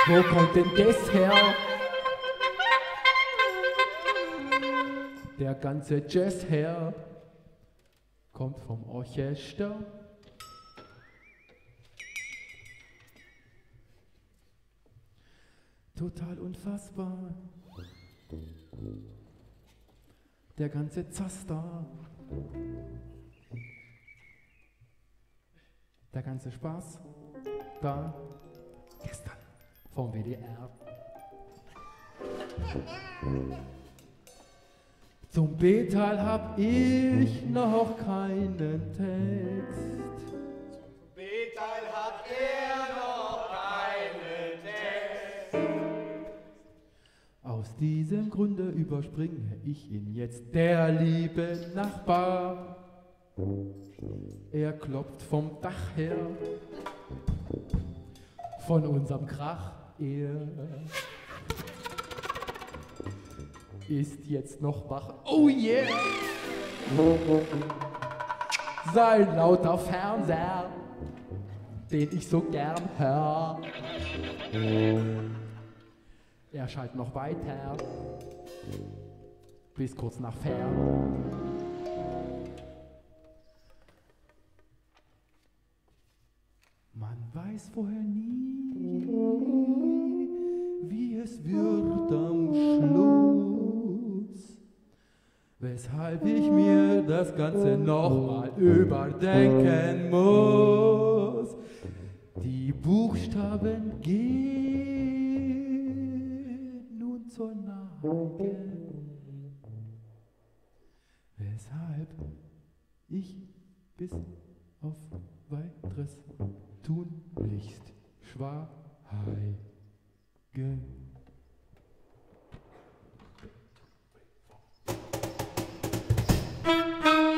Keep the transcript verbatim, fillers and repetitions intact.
Wo kommt denn das her? Der ganze Jazz her kommt vom Orchester. Total unfassbar. Der ganze Zaster. Der ganze Spaß. Da. Gestern. Vom W D R. Zum B-Teil hab ich noch keinen Text. Zum B-Teil hat er noch keinen Text. Aus diesem Grunde überspringe ich ihn jetzt, der liebe Nachbar. Er klopft vom Dach her, von unserem Krach. Er ist jetzt noch wach. Oh yeah! Sein lauter Fernseher, den ich so gern hör. Er schaltet noch weiter, bis kurz nach fern. Man weiß vorher nie, wie es wird am Schluss, weshalb ich mir das Ganze nochmal überdenken muss. Die Buchstaben gehen nun zur Neige, weshalb ich bis auf weiteres tunlichst schweige. Musik